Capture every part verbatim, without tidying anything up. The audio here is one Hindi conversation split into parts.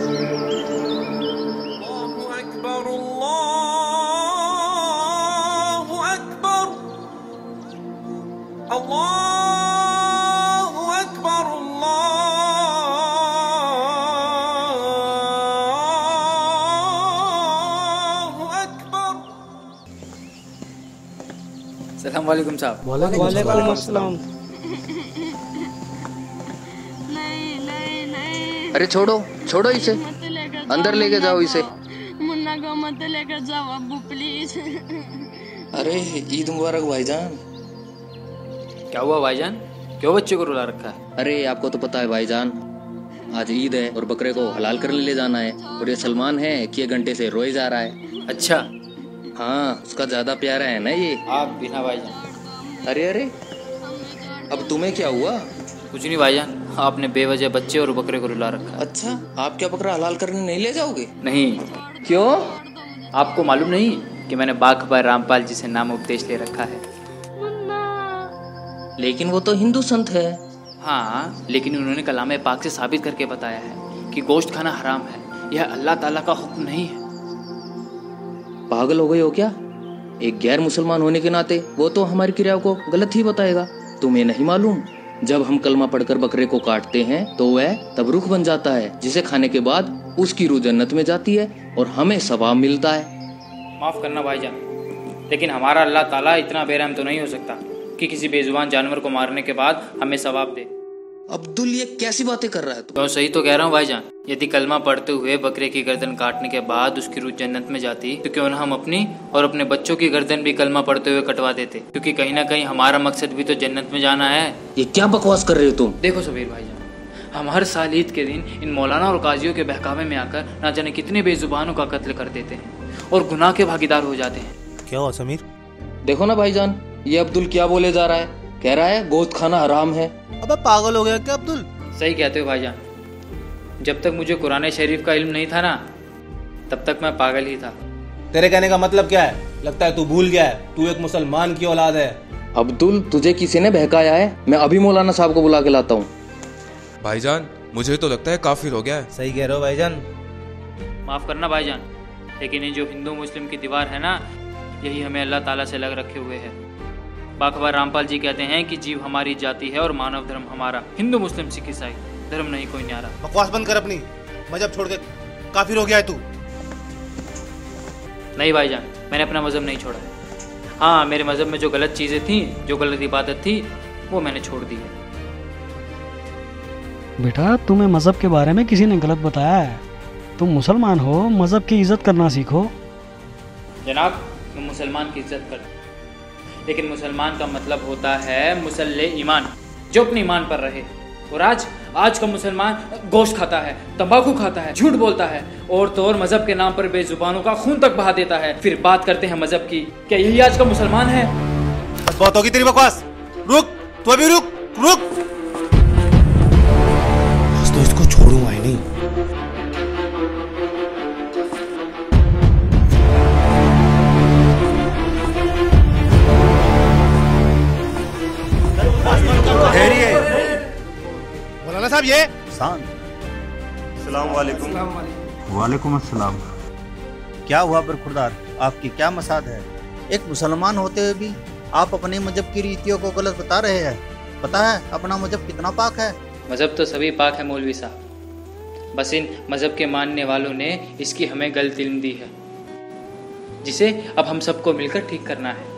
अस्सलाम वालेकुम साहब। वालेकुम अस्सलाम। अरे छोड़ो छोड़ो इसे, अंदर लेके जाओ इसे। मुन्ना को मत लेकर जाओ अब्बू प्लीज। अरे ईद मुबारक भाईजान। क्या हुआ भाईजान, क्यों बच्चे को रुला रखा है? अरे आपको तो पता है भाईजान, आज ईद है और बकरे को हलाल करने ले जाना है, और ये सलमान है कि ये घंटे से रोए जा रहा है। अच्छा हाँ, उसका ज्यादा प्यारा है ना ये। आप बिना भाईजान। अरे अरे अब तुम्हें क्या हुआ? कुछ नहीं भाईजान, आपने बेवजह बच्चे और बकरे को रुला रखा है। अच्छा, आप क्या बकरा हलाल करने नहीं ले जाओगे? नहीं। क्यों? आपको मालूम नहीं कि मैंने बाघ रामपाल जी से नाम उपदेश ले रखा है? लेकिन वो तो हिंदू संत है। हाँ, लेकिन उन्होंने कलाम पाक से साबित करके बताया है कि गोश्त खाना हराम है, यह अल्लाह ताला का हुक्म नहीं है। पागल हो गए हो क्या? एक गैर मुसलमान होने के नाते वो तो हमारी क्रिया को गलत ही बताएगा। तुम्हें नहीं मालूम, जब हम कलमा पढ़कर बकरे को काटते हैं तो वह तब रुख बन जाता है, जिसे खाने के बाद उसकी रूह जन्नत में जाती है और हमें सवाब मिलता है। माफ करना भाईजान, लेकिन हमारा अल्लाह ताला इतना बेरहम तो नहीं हो सकता कि किसी बेजुबान जानवर को मारने के बाद हमें सवाब दे। अब्दुल, ये कैसी बातें कर रहा है तू? तो सही तो कह रहा हूँ भाईजान। यदि कलमा पढ़ते हुए बकरे की गर्दन काटने के बाद उसकी रूह जन्नत में जाती तो क्यों न हम अपनी और अपने बच्चों की गर्दन भी कलमा पढ़ते हुए कटवा देते, क्योंकि कहीं ना कहीं हमारा मकसद भी तो जन्नत में जाना है। ये क्या बकवास कर रहे हो तुम? देखो सबीर भाईजान, हम हर साल ईद के दिन इन मौलाना और काजियों के बहकावे में आकर ना जाने कितने बेजुबानों का कत्ल कर देते हैं और गुनाह के भागीदार हो जाते हैं। क्या हुआ समीर? देखो ना भाईजान, ये अब्दुल क्या बोले जा रहा है। कह रहा है गोश्त खाना हराम है। अबे पागल हो गया क्या अब्दुल? सही कहते हो भाईजान, जब तक मुझे कुरान शरीफ का इल्म नहीं था ना, तब तक मैं पागल ही था। तेरे कहने का मतलब क्या है? लगता है तू भूल गया है, तू एक मुसलमान की औलाद है। अब्दुल, तुझे किसी ने बहकाया है? मैं अभी मौलाना साहब को बुला के लाता हूँ। भाईजान, मुझे तो लगता है काफिर हो गया है। सही कह रहे हो भाईजान। माफ करना भाईजान, लेकिन ये जो हिंदू मुस्लिम की दीवार है ना, यही हमें अल्लाह ताला से लग रखे हुए है। बाखबर रामपाल जी कहते हैं कि जीव हमारी जाति है और मानव धर्म हमारा। हिंदू मुस्लिम सिख ईसाई धर्म नहीं कोई न्यारा। बकवास बंद कर अपनी, मजहब छोड़ के काफिर हो गया है तू। नहीं भाईजान, मैंने अपना मजहब नहीं छोड़ा है। हाँ, मेरे मजहब में जो गलत चीजें थी, जो गलत इबादत थी, वो मैंने छोड़ दी है। बेटा, तुम्हें मजहब के बारे में किसी ने गलत बताया है। तुम मुसलमान हो, मजहब की इज्जत करना सीखो। जनाब, मैं मुसलमान की इज्जत करता, लेकिन मुसलमान का मतलब होता है मुसल्ले ईमान, जो अपने ईमान पर रहे। और आज आज का मुसलमान गोश्त खाता है, तंबाकू खाता है, झूठ बोलता है, और तो और मजहब के नाम पर बेजुबानों का खून तक बहा देता है। फिर बात करते हैं मजहब की। क्या यही आज का मुसलमान है? बहुत होगी तेरी बकवास। रुक, तू अभी रुक रुक। आज तो इसको छोड़ूंगा ही नहीं। मौलाना साहब, ये अस्सलाम वालेकुम। वालेकुम अस्सलाम। क्या हुआ बरखुरदार, आपकी क्या मसाद है? एक मुसलमान होते हुए भी आप अपने मजहब की रीतियों को गलत बता रहे हैं। पता है अपना मजहब कितना पाक है? मजहब तो सभी पाक है मौलवी साहब, बस इन मजहब के मानने वालों ने इसकी हमें गलत इल्म दी है, जिसे अब हम सबको मिलकर ठीक करना है।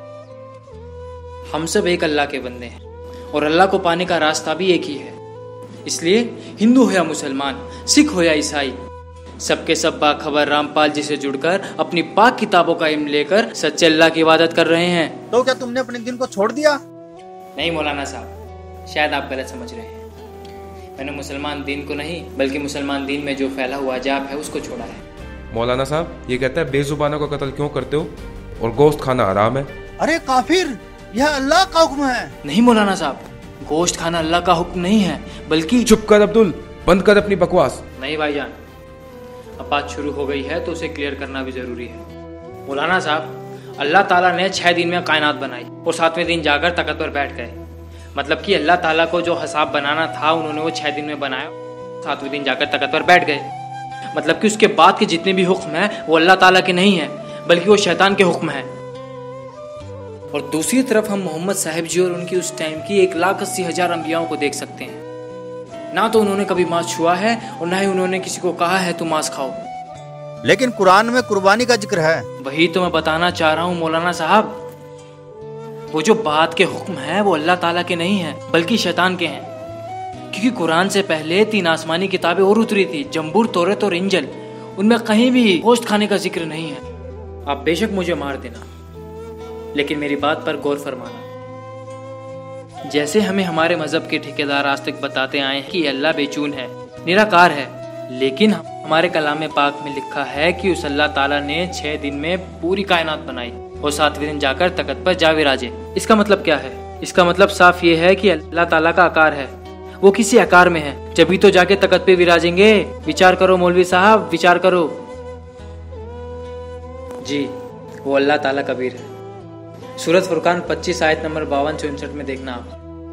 हम सब एक अल्लाह के बंदे हैं और अल्लाह को पाने का रास्ता भी एक ही है। इसलिए हिंदू हो या मुसलमान, सिख हो या ईसाई, सबके सब बाखबर रामपाल जी से जुड़कर अपनी पाक किताबों का इल्म लेकर सच्चे अल्लाह की इबादत कर रहे हैं। तो क्या तुमने अपने दिन को छोड़ दिया? नहीं मौलाना साहब, शायद आप गलत समझ रहे हैं। मैंने मुसलमान दीन को नहीं, बल्कि मुसलमान दीन में जो फैला हुआ अजाब है उसको छोड़ा है। मौलाना साहब, ये कहता है बेजुबानों का कत्ल क्यों करते हो और गोश्त खाना हराम है। अरे काफिर, यह अल्लाह का हुक्म है। नहीं मौलाना साहब, गोश्त खाना अल्लाह का हुक्म नहीं है, बल्कि। चुप कर अब्दुल, बंद कर अपनी बकवास। नहीं भाईजान, अब बात शुरू हो गई है तो उसे क्लियर करना भी जरूरी है। मौलाना साहब, अल्लाह ताला ने छह दिन में कायनात बनाई और सातवें दिन जाकर तख्त पर बैठ गए। मतलब कि अल्लाह ताला को जो हिसाब बनाना था उन्होंने वो छह दिन में बनाया, सातवें दिन जाकर तख्त पर बैठ गए। मतलब कि उसके बाद के जितने भी हुक्म हैं वो अल्लाह ताला के नहीं हैं, बल्कि वो शैतान के हुक्म हैं। और दूसरी तरफ हम मोहम्मद साहिब जी और उनकी उस टाइम की एक लाख अस्सी हजार अंबियाओं को देख सकते हैं। ना तो उन्होंने कभी मांस छुआ है और ना ही उन्होंने किसी को कहा है तुम मांस खाओ। लेकिन कुरान में कुर्बानी का जिक्र है। वही तो मैं बताना चाह रहा हूँ मौलाना साहब, वो जो बात के हुक्म हैं वो अल्लाह ताला के नहीं हैं बल्कि शैतान के हैं। क्योंकि कुरान से पहले तीन आसमानी किताबें और उतरी थी, जंबूर, तौरात और इंजिल। उनमें कहीं भी गोश्त खाने का जिक्र नहीं है। आप बेशक मुझे मार देना, लेकिन मेरी बात पर गौर फरमाना। जैसे हमें हमारे मजहब के ठेकेदार आज तक बताते आए हैं कि अल्लाह बेचून है, निराकार है, लेकिन हमारे कलाम पाक में लिखा है कि उस अल्लाह ताला ने छह दिन में पूरी कायनात बनाई और सातवें दिन जाकर तख्त पर जा विराजे। इसका मतलब क्या है? इसका मतलब साफ ये है कि अल्लाह ताला का आकार है, वो किसी आकार में है, जब भी तो जाके तख्त पे विराजेंगे। विचार करो मौलवी साहब, विचार करो। जी, वो अल्लाह ताला कबीर है। सूरत फुरकान पच्चीस आयत नंबर बावन से उनसठ में देखना आप।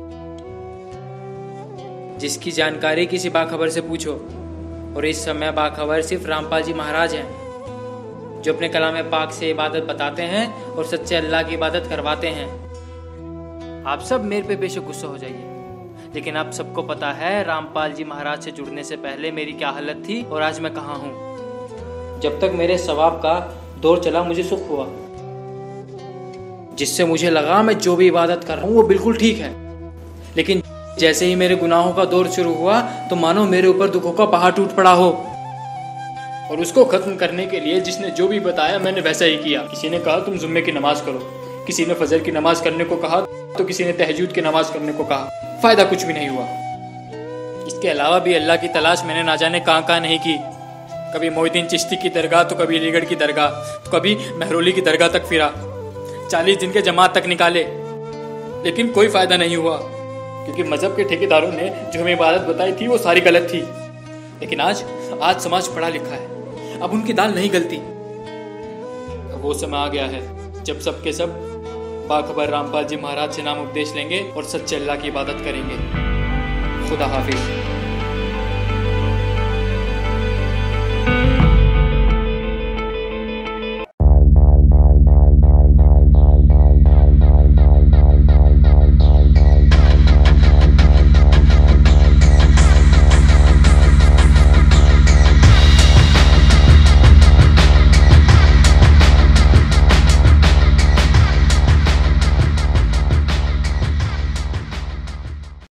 जिसकी जानकारी किसी बाखबर से पूछो, और इस समय बाखबर सिर्फ रामपाल जी महाराज हैं, जो अपने कलाम पाक से इबादत बताते हैं और सच्चे अल्लाह की इबादत करवाते हैं। आप सब मेरे पे बेशक गुस्सा हो जाइए, लेकिन आप सबको पता है रामपाल जी महाराज से जुड़ने से पहले मेरी क्या हालत थी और आज मैं कहाँ हूँ। जब तक मेरे सवाब का दौर चला मुझे सुख हुआ, जिससे मुझे लगा मैं जो भी इबादत कर रहा हूँ वो बिल्कुल ठीक है। लेकिन जैसे ही मेरे गुनाहों का दौर शुरू हुआ तो मानो मेरे ऊपर दुखों का पहाड़ टूट पड़ा हो, और उसको खत्म करने के लिए जिसने जो भी बताया मैंने वैसा ही किया। किसी ने कहा तुम जुम्मे की नमाज करो, किसी ने फजर की नमाज करने को कहा, तो किसी ने तहज्जुद की नमाज करने को कहा। फायदा कुछ भी नहीं हुआ। इसके अलावा भी अल्लाह की तलाश मैंने ना जाने कहाँ कहाँ नहीं की। कभी मोहिद्दीन चिश्ती की दरगाह, तो कभी अलीगढ़ की दरगाह, तो कभी महरौली की दरगाह तक फिरा। चालीस दिन के जमात तक निकाले, लेकिन कोई फायदा नहीं हुआ, क्योंकि मजहब के ठेकेदारों ने जो हमें इबादत बताई थी वो सारी गलत थी। लेकिन आज आज समाज पढ़ा लिखा है, अब उनकी दाल नहीं गलती। अब वो समय आ गया है जब सब के सब बाखबर रामपाल जी महाराज से नाम उपदेश लेंगे और सच्चे अल्लाह की इबादत करेंगे। खुदा हाफिज।